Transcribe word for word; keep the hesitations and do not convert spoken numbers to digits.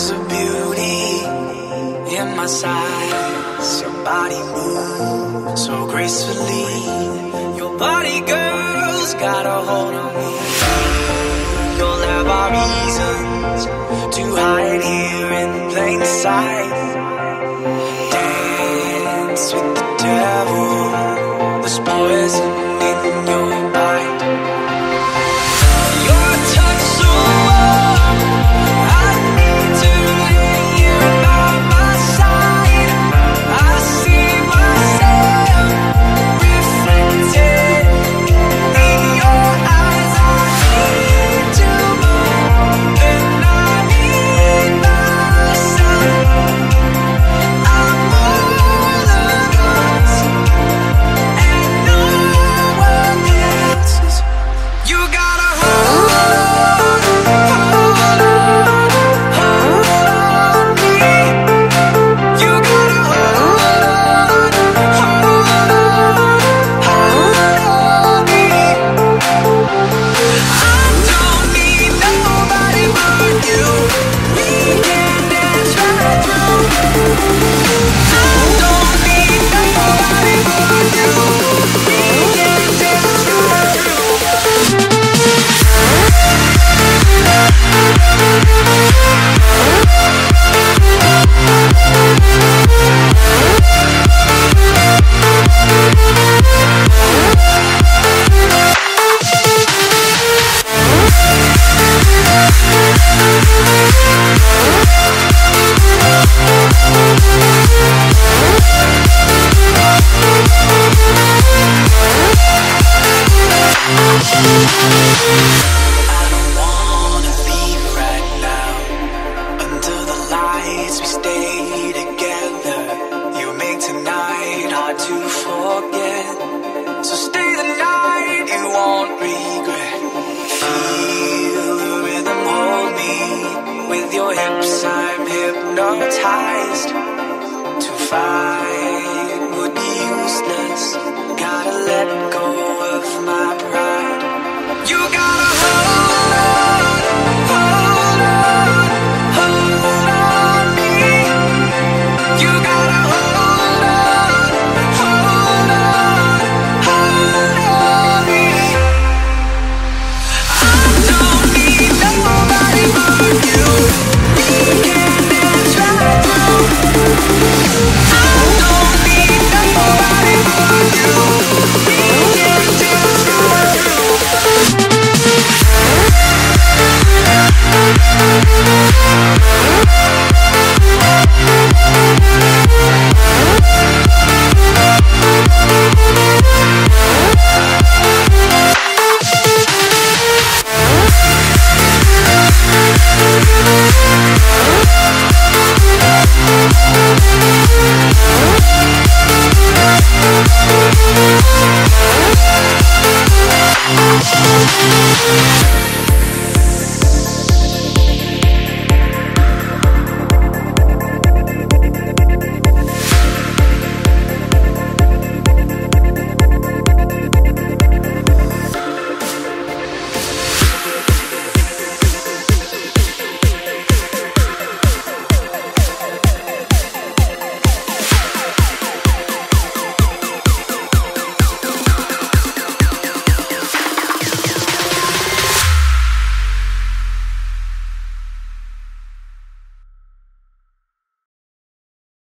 There's a beauty in my sights. Your body moves so gracefully. Your body, girl's got a hold on me. You'll have our reasons to hide here in plain sight. Dance with the devil. There's poison in your bite. Your touch so warm, I need to lay you by my side. I see myself reflected in your eyes. I need to move and I need myself. I'm all of us and no one else. You gotta hold on, hold on, hold on me. You gotta hold on, hold on, hold on me. I don't need nobody but you. We can dance right through. I don't need nobody but you. We can dance right through. I don't wanna leave right now. Under the lights we stay together. You make tonight hard to forget. So stay the night, you won't regret. Feel the rhythm, hold me. With your hips I'm hypnotized to find